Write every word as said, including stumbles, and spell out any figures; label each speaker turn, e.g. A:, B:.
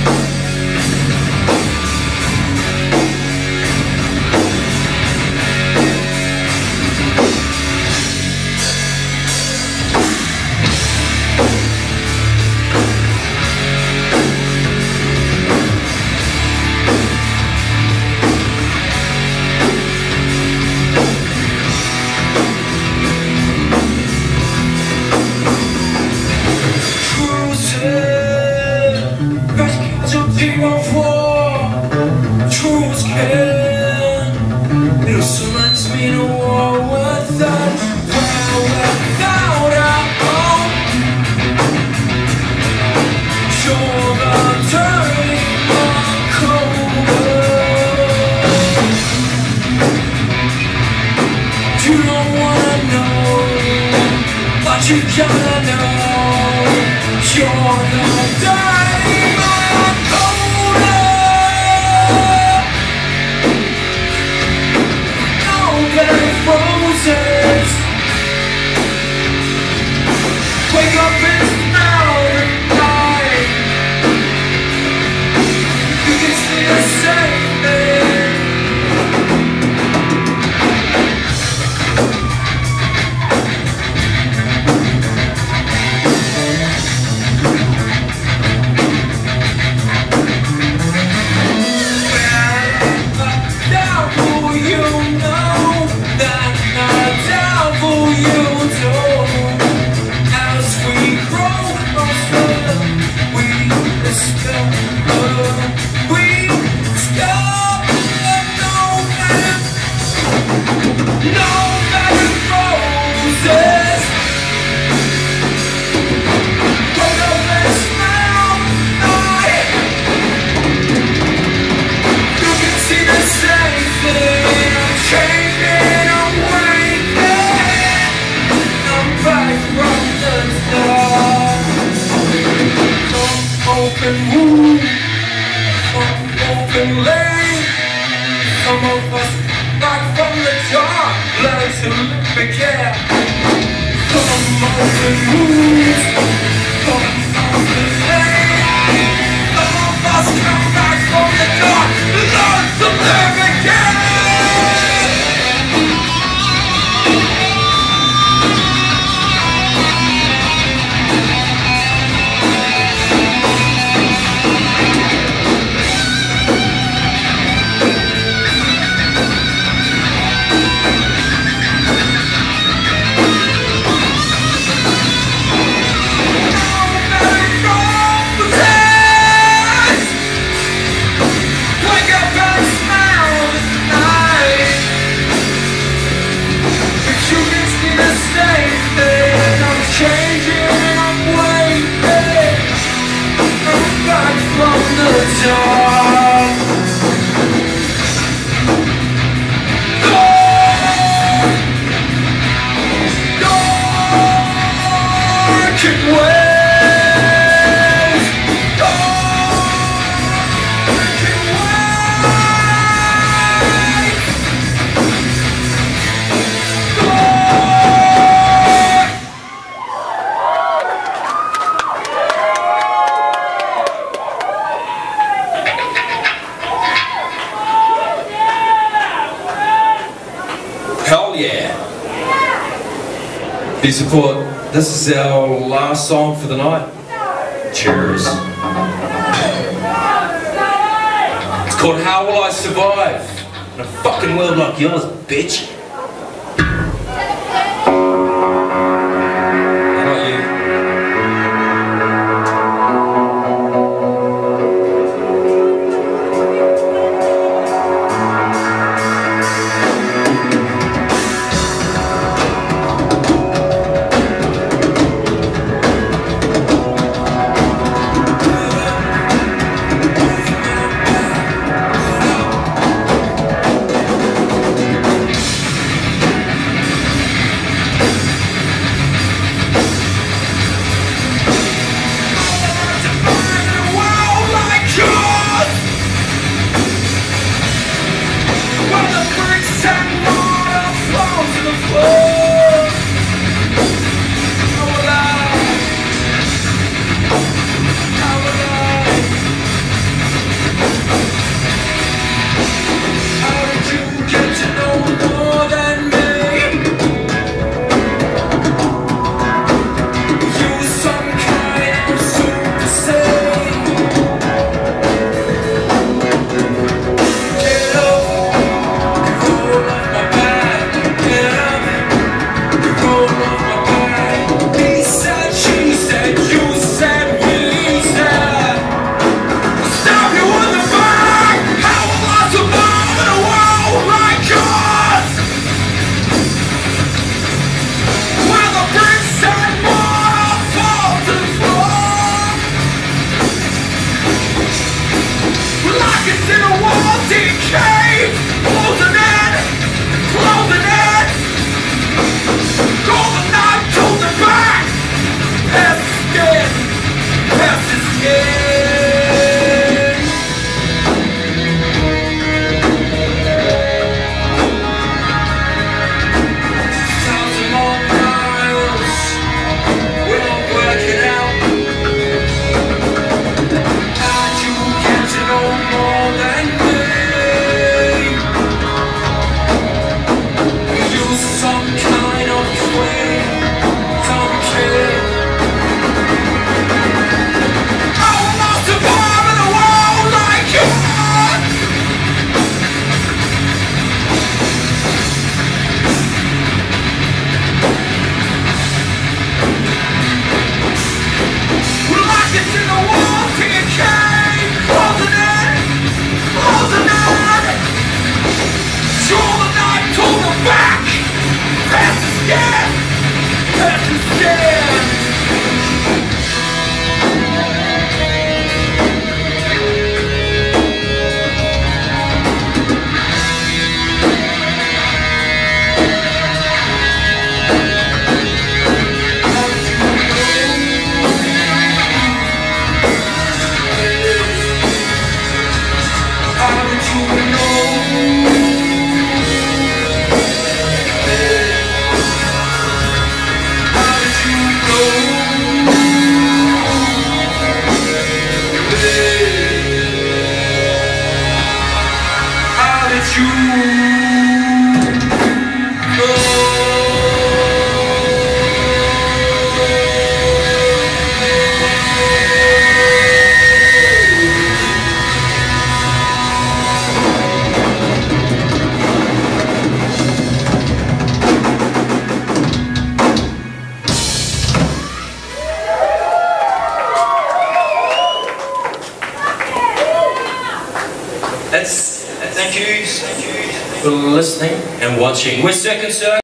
A: You gotta know you're the diamond holder. No bad roses. Wake up and smell the night. You can see the same thing. Open wound, open lane. Some of us back from the dark, learn to live again. Come open wounds, come open lane. Some of us come back from the dark, learn to live again.
B: Hell yeah! Do you support? This is our last song for the night. Cheers. It's called How Will I Survive in a fucking world like yours, bitch.
A: decay, closing in, closing in. Draw the knife to the back. Past the skin, past the skin. Thousand more miles, we're not working out. How did you get to know more than me? We use some kind of twin, some kid. I will not survive in a world like yours. We're locked into the wall, decay, closing in, closing in. Draw the knife to the back, past the skin, past the skin. How did you know? How did you know? How did you
B: That's, thank you for listening and watching. We're Second Circle.